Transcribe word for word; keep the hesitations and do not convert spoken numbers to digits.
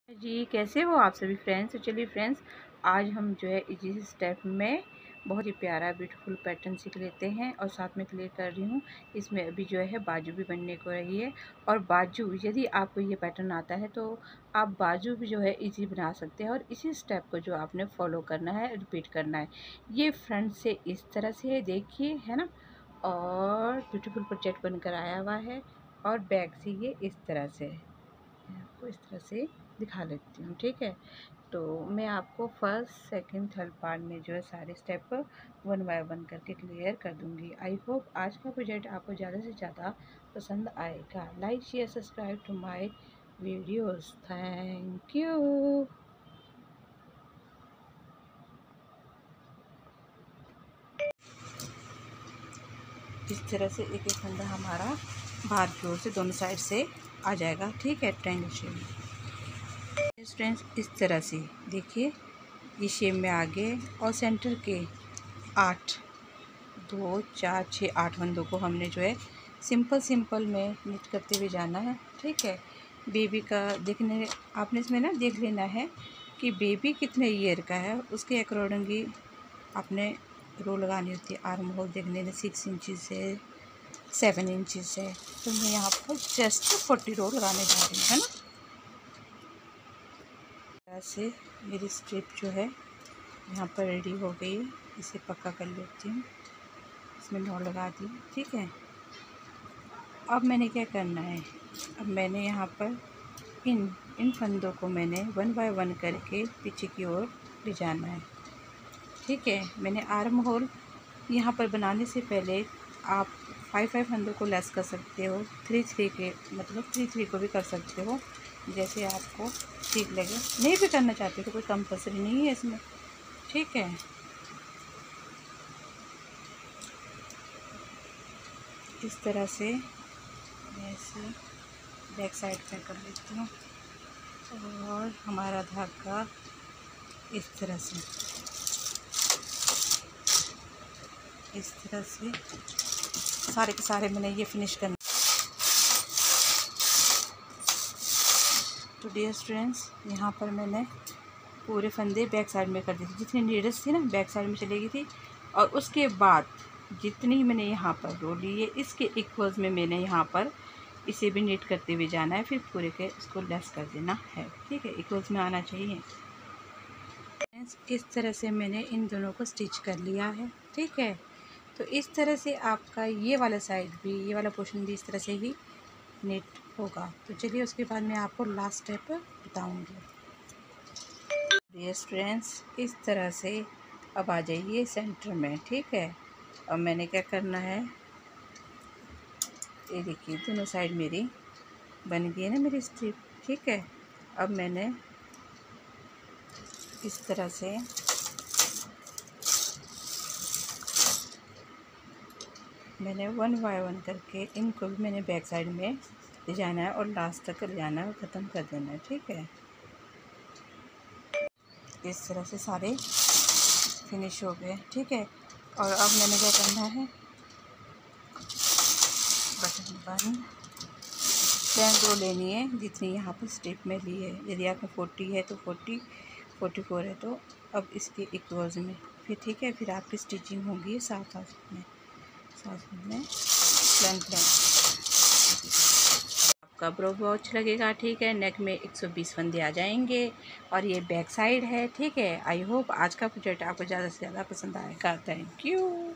जी, कैसे हो आप सभी फ्रेंड्स। तो चलिए फ्रेंड्स, आज हम जो है इजी स्टेप में बहुत ही प्यारा ब्यूटीफुल पैटर्न सीख लेते हैं और साथ में क्लियर कर रही हूँ। इसमें अभी जो है बाजू भी बनने को रही है और बाजू यदि आपको ये पैटर्न आता है तो आप बाजू भी जो है इजी बना सकते हैं। और इसी स्टेप को जो आपने फॉलो करना है, रिपीट करना है। ये फ्रंट से इस तरह से है, देखिए, है ना, और ब्यूटीफुल प्रोजेक्ट बनकर आया हुआ है। और बैक से ये इस तरह से है। मैं आपको इस तरह से दिखा लेती हूँ, ठीक है। तो मैं आपको फर्स्ट सेकंड थर्ड पार्ट में जो है सारे स्टेप वन बाय वन करके क्लियर कर दूँगी। आई होप आज का प्रोजेक्ट आपको ज़्यादा से ज़्यादा पसंद आएगा। Like share subscribe to my videos. Thank you. इस तरह से एक एक फंदा हमारा बाहर की ओर से दोनों साइड से आ जाएगा, ठीक है, ट्रायंगल शेप में। फ्रेंड्स, इस तरह से देखिए, ये शेप में आगे और सेंटर के आठ, दो चार छः आठ फंदों को हमने जो है सिंपल सिंपल में निट करते हुए जाना है, ठीक है। बेबी का देखने आपने इसमें ना देख लेना है कि बेबी कितने ईयर का है, उसके अकॉर्डिंग ही आपने रो लगानी होती है। आर्म होल देखने में सिक्स इंचज़ है, सेवन इंचज़ है, तो मैं यहाँ पर जस्ट फोर्टी रो लगाने जा रही हूँ, है ना। ऐसे मेरी स्ट्रिप जो है यहाँ पर रेडी हो गई है। इसे पक्का कर लेती हूँ, इसमें नौ लगा दी, ठीक है। अब मैंने क्या करना है, अब मैंने यहाँ पर इन इन फंदों को मैंने वन बाय वन करके पीछे की ओर ले जाना है, ठीक है। मैंने आर्म होल यहाँ पर बनाने से पहले आप फाइव फाइव फंदों को लेस कर सकते हो, थ्री थ्री के मतलब थ्री थ्री को भी कर सकते हो, जैसे आपको ठीक लगे। नहीं भी करना चाहते तो कोई कंपल्सरी नहीं है इसमें, ठीक है। इस तरह से मैं इसे बैक साइड पे कर लेती हूँ और हमारा धागा इस तरह से इस तरह से सारे के सारे मैंने ये फिनिश करना। तो डियर स्टूडेंट्स, यहाँ पर मैंने पूरे फंदे बैक साइड में कर दी थी, जितनी नीडल्स थी ना बैक साइड में चली गई थी। और उसके बाद जितनी मैंने यहाँ पर रो ली है, इसके इक्वल्स में मैंने यहाँ पर इसे भी नीट करते हुए जाना है, फिर पूरे के इसको लेस कर देना है, ठीक है। इक्वल्स में आना चाहिए। इस तरह से मैंने इन दोनों को स्टिच कर लिया है, ठीक है। तो इस तरह से आपका ये वाला साइड भी, ये वाला पोर्शन भी इस तरह से ही नीट होगा। तो चलिए उसके बाद मैं आपको लास्ट स्टेप बताऊँगी। डियर फ्रेंड्स, इस तरह से अब आ जाइए सेंटर में, ठीक है। अब मैंने क्या करना है, ये देखिए दोनों साइड मेरी बन गई है ना मेरी स्ट्रिप, ठीक है। अब मैंने इस तरह से मैंने वन बाय वन करके इनको भी मैंने बैक साइड में ले जाना है और लास्ट तक ले जाना है और ख़त्म कर देना है, ठीक है। इस तरह से सारे फिनिश हो गए, ठीक है। और अब मैंने क्या करना है, बटन बन टेन रो लेनी है जितनी यहाँ पर स्ट्रिप में ली है। यदि आपने फोर्टी है तो फोर्टी, फोर्टी फोर है तो अब इसके इक्वल्स में फिर, ठीक है। फिर आपकी स्टिचिंग होगी साथ साथ में साथ में प्लान प्लान आपका ब्रो वॉच लगेगा, ठीक है। नेक में एक सौ बीस फंदे आ जाएंगे और ये बैक साइड है, ठीक है। आई होप आज का प्रोजेक्ट आपको ज़्यादा से ज़्यादा पसंद आएगा। Thank you.